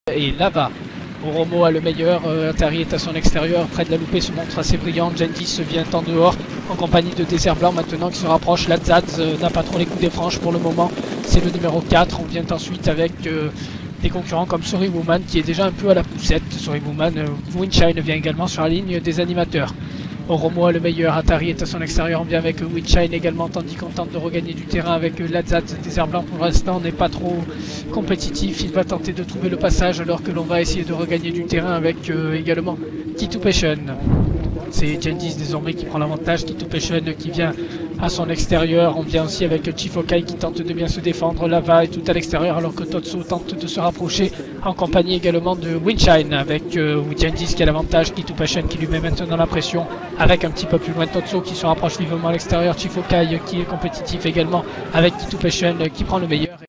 et Lava. Oromo a le meilleur, Atari est à son extérieur, près de la louper, se montre assez brillant. Jendis vient en dehors, en compagnie de Désert Blanc maintenant qui se rapproche. Ladzaz n'a pas trop les coups des franches pour le moment, c'est le numéro 4. On vient ensuite avec des concurrents comme Sorry Woman qui est déjà un peu à la poussette. Sorry Woman, Windshine vient également sur la ligne des animateurs. Oromo a le meilleur, Atari est à son extérieur, on vient avec Windshine également, tandis qu'on tente de regagner du terrain avec Ladzat. Désert Blanc pour l'instant n'est pas trop compétitif, il va tenter de trouver le passage alors que l'on va essayer de regagner du terrain avec également Kitu Passion. C'est Jendis désormais qui prend l'avantage, Kitu Passion qui vient à son extérieur, on vient aussi avec Chifokai qui tente de bien se défendre, Lava est tout à l'extérieur alors que Totso tente de se rapprocher en compagnie également de Windshine avec Jendis qui a l'avantage, Kitu Passion qui lui met maintenant la pression avec un petit peu plus loin Totso qui se rapproche vivement à l'extérieur, Chifokai qui est compétitif également avec Kitu Passion qui prend le meilleur.